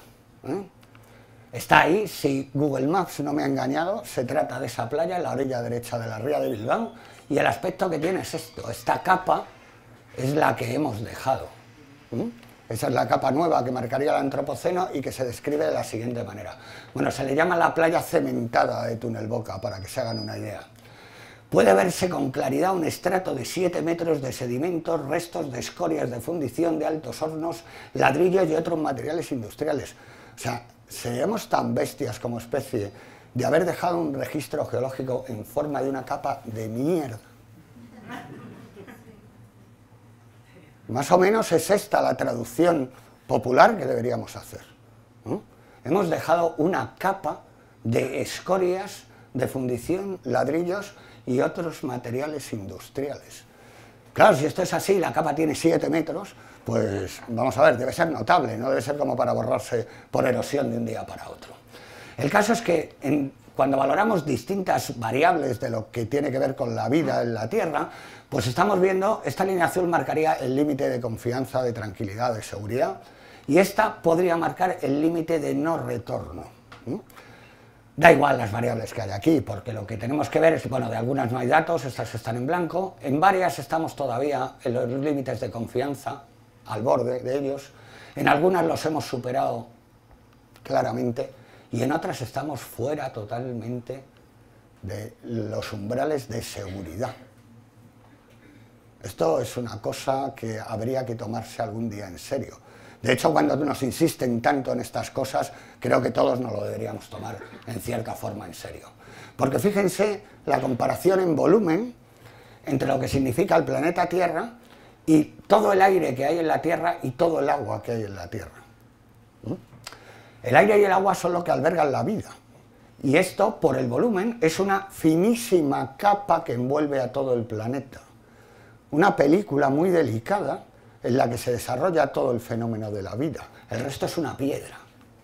Está ahí, si Google Maps no me ha engañado, se trata de esa playa en la orilla derecha de la ría de Bilbao, y el aspecto que tiene es esto, esta capa es la que hemos dejado. Esa es la capa nueva que marcaría el antropoceno y que se describe de la siguiente manera. Bueno, se le llama la playa cementada de Túnel Boca, para que se hagan una idea. Puede verse con claridad un estrato de 7 metros de sedimentos, restos de escorias de fundición de altos hornos, ladrillos y otros materiales industriales. O sea, seríamos tan bestias como especie de haber dejado un registro geológico en forma de una capa de mierda. Más o menos es esta la traducción popular que deberíamos hacer. Hemos dejado una capa de escorias, de fundición, ladrillos y otros materiales industriales. Claro, si esto es así, la capa tiene 7 metros, pues vamos a ver, debe ser notable, no debe ser como para borrarse por erosión de un día para otro. El caso es que cuando valoramos distintas variables de lo que tiene que ver con la vida en la Tierra, pues estamos viendo, esta línea azul marcaría el límite de confianza, de tranquilidad, de seguridad, y esta podría marcar el límite de no retorno. Da igual las variables que hay aquí, porque lo que tenemos que ver es, bueno, de algunas no hay datos, estas están en blanco, en varias estamos todavía en los límites de confianza, al borde de ellos, en algunas los hemos superado claramente, y en otras estamos fuera totalmente de los umbrales de seguridad. Esto es una cosa que habría que tomarse algún día en serio. De hecho, cuando nos insisten tanto en estas cosas, creo que todos nos lo deberíamos tomar en cierta forma en serio. Porque fíjense la comparación en volumen entre lo que significa el planeta Tierra y todo el aire que hay en la Tierra y todo el agua que hay en la Tierra. El aire y el agua son lo que albergan la vida. Y esto, por el volumen, es una finísima capa que envuelve a todo el planeta. Una película muy delicada en la que se desarrolla todo el fenómeno de la vida. El resto es una piedra.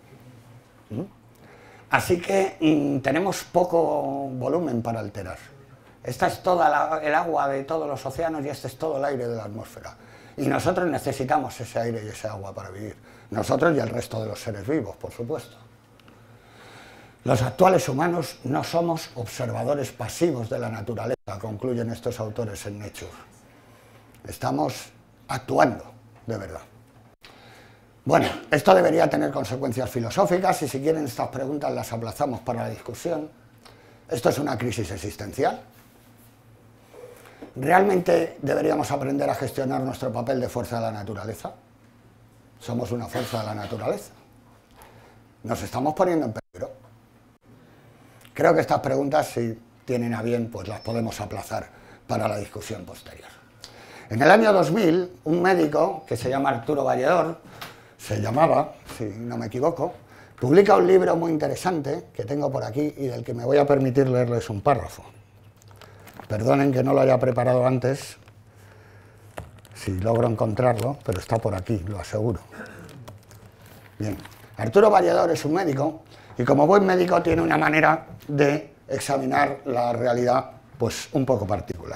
Así que tenemos poco volumen para alterar. Esta es toda el agua de todos los océanos y este es todo el aire de la atmósfera. Y nosotros necesitamos ese aire y ese agua para vivir. Nosotros y el resto de los seres vivos, por supuesto. Los actuales humanos no somos observadores pasivos de la naturaleza, concluyen estos autores en Nature. Estamos actuando, de verdad. Bueno, esto debería tener consecuencias filosóficas y si quieren estas preguntas las aplazamos para la discusión. Esto es una crisis existencial. ¿Realmente deberíamos aprender a gestionar nuestro papel de fuerza de la naturaleza? Somos una fuerza de la naturaleza. ¿Nos estamos poniendo en peligro? Creo que estas preguntas, si tienen a bien, pues las podemos aplazar para la discusión posterior. En el año 2000, un médico que se llama Arturo Valledor, se llamaba, si no me equivoco, publica un libro muy interesante que tengo por aquí y del que me voy a permitir leerles un párrafo. Perdonen que no lo haya preparado antes, si logro encontrarlo, pero está por aquí, lo aseguro. Bien, Arturo Valledor es un médico y como buen médico tiene una manera de examinar la realidad pues un poco particular.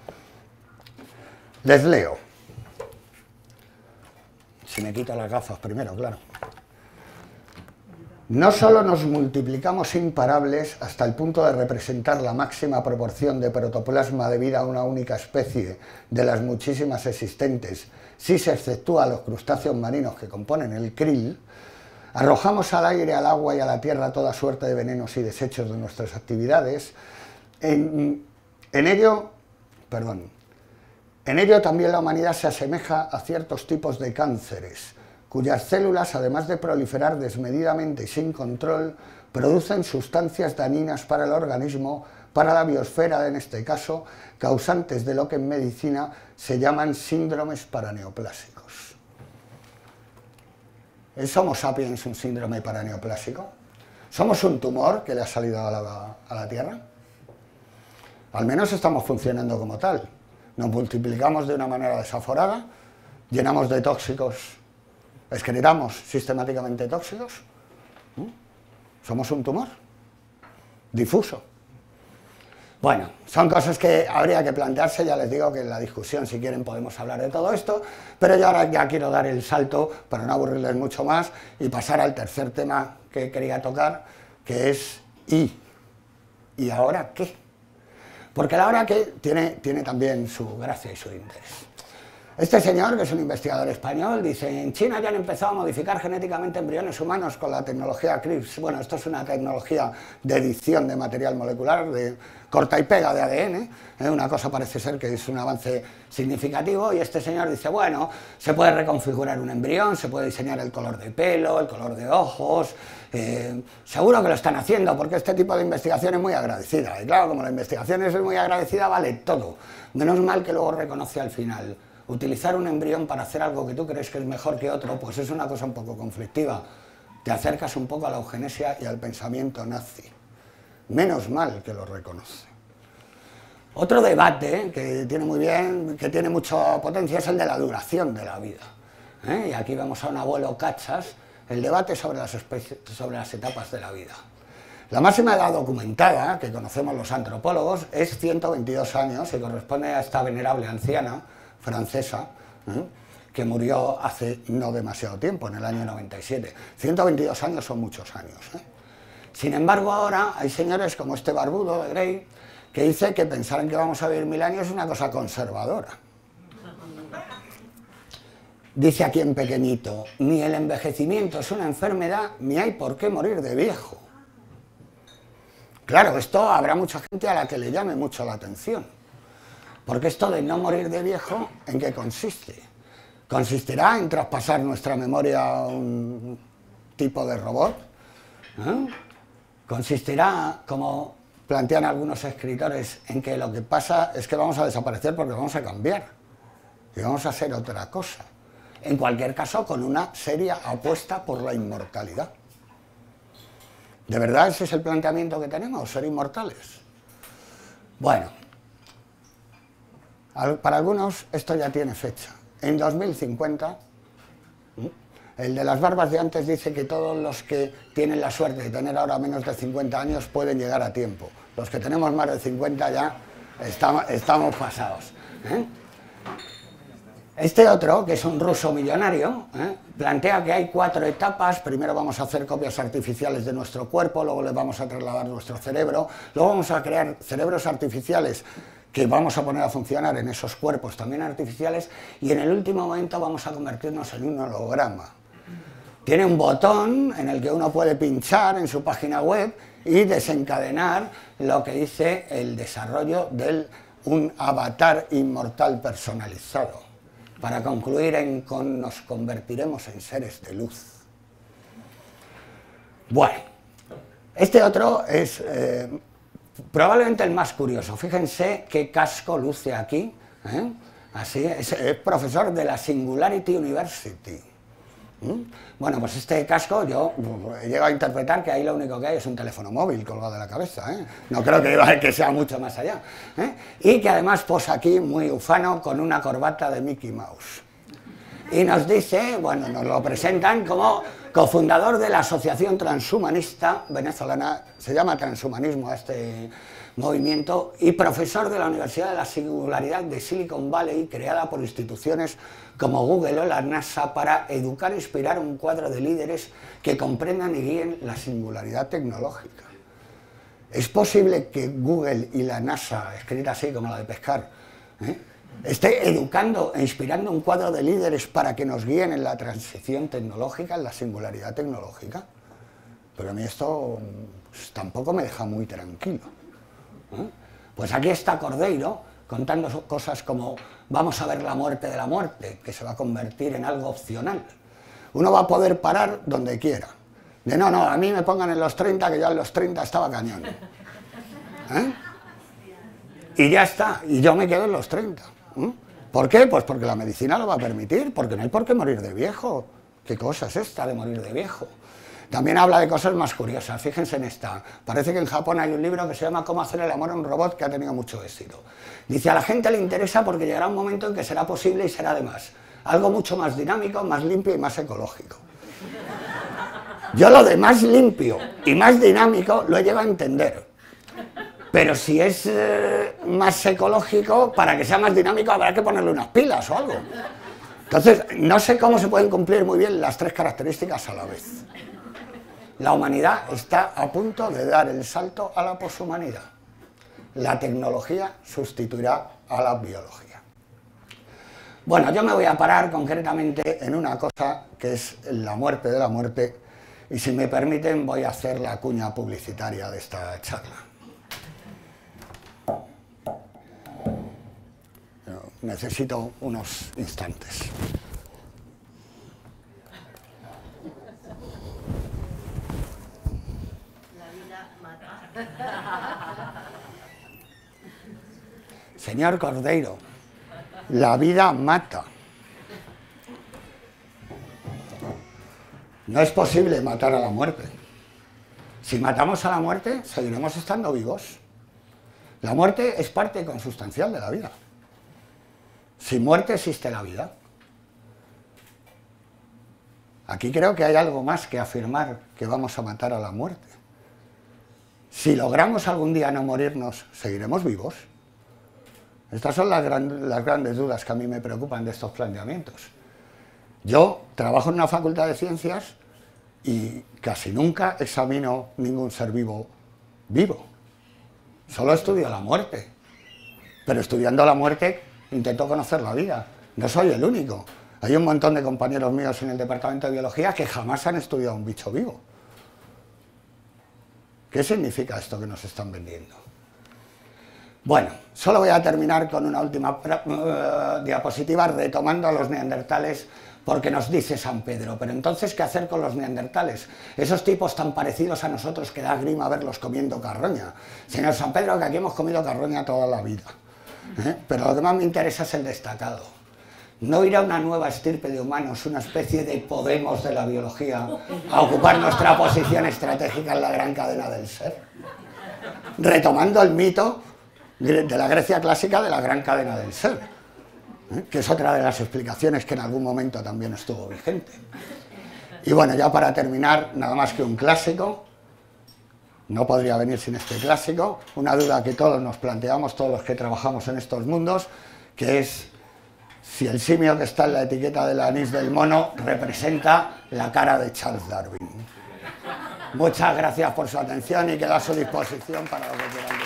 Les leo. Si me quito las gafas primero, claro. No solo nos multiplicamos imparables hasta el punto de representar la máxima proporción de protoplasma debida a una única especie de las muchísimas existentes, si se exceptúa los crustáceos marinos que componen el krill, arrojamos al aire, al agua y a la tierra toda suerte de venenos y desechos de nuestras actividades. En ello también la humanidad se asemeja a ciertos tipos de cánceres, cuyas células, además de proliferar desmedidamente y sin control, producen sustancias dañinas para el organismo, para la biosfera en este caso, causantes de lo que en medicina se llaman síndromes paraneoplásicos. ¿Es Homo sapiens un síndrome paraneoplásico? ¿Somos un tumor que le ha salido a la Tierra? Al menos estamos funcionando como tal. Nos multiplicamos de una manera desaforada, llenamos de tóxicos, excretamos sistemáticamente tóxicos. ¿Somos un tumor difuso? Bueno, son cosas que habría que plantearse. Ya les digo que en la discusión, si quieren, podemos hablar de todo esto, pero yo ahora ya quiero dar el salto, para no aburrirles mucho más, y pasar al tercer tema que quería tocar, que es ¿y ahora qué? Porque la hora que tiene también su gracia y su interés. Este señor, que es un investigador español, dice: en China ya han empezado a modificar genéticamente embriones humanos con la tecnología CRISPR. Bueno, esto es una tecnología de edición de material molecular, de corta y pega de ADN. Una cosa parece ser que es un avance significativo, y este señor dice: bueno, se puede reconfigurar un embrión, se puede diseñar el color de pelo, el color de ojos. Seguro que lo están haciendo, porque este tipo de investigación es muy agradecida. Y claro, como la investigación es muy agradecida, vale todo. Menos mal que luego reconoce al final. Utilizar un embrión para hacer algo que tú crees que es mejor que otro, pues es una cosa un poco conflictiva. Te acercas un poco a la eugenesia y al pensamiento nazi. Menos mal que lo reconoce. Otro debate que tiene mucha potencia, es el de la duración de la vida. Y aquí vemos a un abuelo Cachas, el debate sobre las etapas de la vida. La máxima edad documentada, que conocemos los antropólogos, es 122 años y corresponde a esta venerable anciana francesa, que murió hace no demasiado tiempo, en el año 97. 122 años son muchos años. Sin embargo, ahora hay señores como este barbudo de Grey, que dice que pensar en que vamos a vivir 1000 años es una cosa conservadora. Dice aquí en pequeñito: ni el envejecimiento es una enfermedad, ni hay por qué morir de viejo. Claro, esto habrá mucha gente a la que le llame mucho la atención. Porque esto de no morir de viejo, ¿en qué consiste? ¿Consistirá en traspasar nuestra memoria a un tipo de robot? ¿Consistirá, como plantean algunos escritores, en que lo que pasa es que vamos a desaparecer porque vamos a cambiar y vamos a hacer otra cosa? En cualquier caso, con una seria apuesta por la inmortalidad. ¿De verdad ese es el planteamiento que tenemos, ser inmortales? Bueno, para algunos esto ya tiene fecha. En 2050, el de las barbas de antes dice que todos los que tienen la suerte de tener ahora menos de 50 años pueden llegar a tiempo. Los que tenemos más de 50 ya estamos pasados. Este otro, que es un ruso millonario, plantea que hay 4 etapas. Primero vamos a hacer copias artificiales de nuestro cuerpo, luego les vamos a trasladar nuestro cerebro, luego vamos a crear cerebros artificiales que vamos a poner a funcionar en esos cuerpos también artificiales, y en el último momento vamos a convertirnos en un holograma. Tiene un botón en el que uno puede pinchar en su página web y desencadenar lo que dice el desarrollo del un avatar inmortal personalizado, para concluir en nos convertiremos en seres de luz. Bueno, este otro es probablemente el más curioso. Fíjense qué casco luce aquí, ¿eh? Así es profesor de la Singularity University. Bueno, pues este casco yo he llegado a interpretar que ahí lo único que hay es un teléfono móvil colgado de la cabeza, ¿eh? No creo que sea mucho más allá, ¿eh? Y que además posa aquí muy ufano con una corbata de Mickey Mouse. Y nos dice, bueno, nos lo presentan como cofundador de la Asociación Transhumanista Venezolana, se llama Transhumanismo a este movimiento, y profesor de la Universidad de la Singularidad de Silicon Valley, creada por instituciones como Google o la NASA para educar e inspirar un cuadro de líderes que comprendan y guíen la singularidad tecnológica. ¿Es posible que Google y la NASA, escrita así como la de pescar, esté educando e inspirando un cuadro de líderes para que nos guíen en la transición tecnológica, en la singularidad tecnológica? Pero a mí esto pues, tampoco me deja muy tranquilo. Pues aquí está Cordeiro contando cosas como vamos a ver la muerte de la muerte, que se va a convertir en algo opcional. Uno va a poder parar donde quiera. De no, a mí me pongan en los 30, que yo en los 30 estaba cañón. Y ya está, y yo me quedo en los 30. ¿Por qué? Pues porque la medicina lo va a permitir, porque no hay por qué morir de viejo. ¿Qué cosa es esta de morir de viejo? También habla de cosas más curiosas, fíjense en esta. Parece que en Japón hay un libro que se llama Cómo hacer el amor a un robot, que ha tenido mucho éxito. Dice, a la gente le interesa porque llegará un momento en que será posible y será de más. Algo mucho más dinámico, más limpio y más ecológico. Yo lo de más limpio y más dinámico lo he llegado a entender. Pero si es más ecológico, para que sea más dinámico habrá que ponerle unas pilas o algo. Entonces, no sé cómo se pueden cumplir muy bien las tres características a la vez. La humanidad está a punto de dar el salto a la poshumanidad. La tecnología sustituirá a la biología. Bueno, yo me voy a parar concretamente en una cosa que es la muerte de la muerte, y si me permiten voy a hacer la cuña publicitaria de esta charla. Necesito unos instantes. Señor Cordeiro, la vida mata. No es posible matar a la muerte. Si matamos a la muerte, seguiremos estando vivos. La muerte es parte consustancial de la vida. Sin muerte existe la vida. Aquí creo que hay algo más que afirmar que vamos a matar a la muerte. Si logramos algún día no morirnos, ¿seguiremos vivos? Estas son las grandes dudas que a mí me preocupan de estos planteamientos. Yo trabajo en una facultad de ciencias y casi nunca examino ningún ser vivo vivo. Solo estudio la muerte. Pero estudiando la muerte intento conocer la vida. No soy el único. Hay un montón de compañeros míos en el departamento de biología que jamás han estudiado un bicho vivo. ¿Qué significa esto que nos están vendiendo? Bueno, solo voy a terminar con una última diapositiva retomando a los neandertales, porque nos dice San Pedro, pero entonces, ¿qué hacer con los neandertales? Esos tipos tan parecidos a nosotros que da grima verlos comiendo carroña. Señor San Pedro, que aquí hemos comido carroña toda la vida. Pero lo que más me interesa es el destacado. ¿No irá una nueva estirpe de humanos, una especie de Podemos de la biología, a ocupar nuestra posición estratégica en la gran cadena del ser? Retomando el mito de la Grecia clásica de la gran cadena del ser, que es otra de las explicaciones que en algún momento también estuvo vigente. Y bueno, ya para terminar, nada más que un clásico, no podría venir sin este clásico, una duda que todos nos planteamos, todos los que trabajamos en estos mundos, que es si el simio que está en la etiqueta del anís del mono representa la cara de Charles Darwin. Muchas gracias por su atención y quedo a su disposición para lo que quieran.